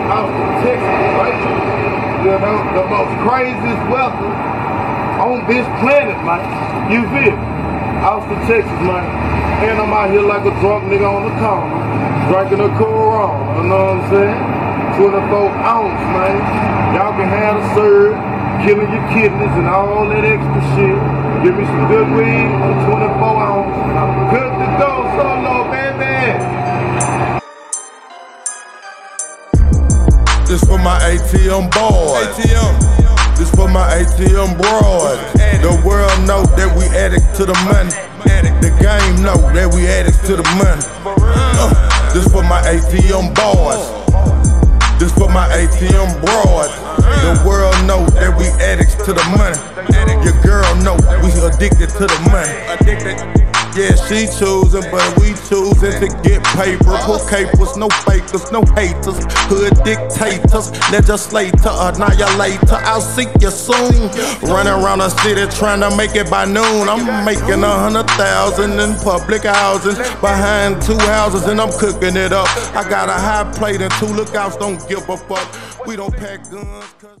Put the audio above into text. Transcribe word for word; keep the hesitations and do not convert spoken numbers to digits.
Austin, Texas, right? You know, the most craziest weather on this planet, man. You feel me? Austin, Texas, man. And I'm out here like a drunk nigga on the corner, drinking a Corona, you know what I'm saying? twenty-four ounce, man. Y'all can have the syrup, killing your kidneys and all that extra shit. Give me some good weed on twenty-four ounce. Good to go, solo, baby. This for my A T M boys. A T M. This for my A T M broad. The world know that we addict to the money. The game know that we addicts to the money. Uh, this for my A T M boys. This for my A T M broad. The world know that we addicts to the money. Your girl know we addicted to the money. Addicted. Yeah, she choosing, but we choosing to get paper. Pull capers, no fakers, no haters. Hood dictators, legislator, annihilator. I'll see you soon. Running around the city trying to make it by noon. I'm making a hundred thousand in public housing, behind two houses, and I'm cooking it up. I got a high plate and two lookouts, don't give a fuck. We don't pack guns.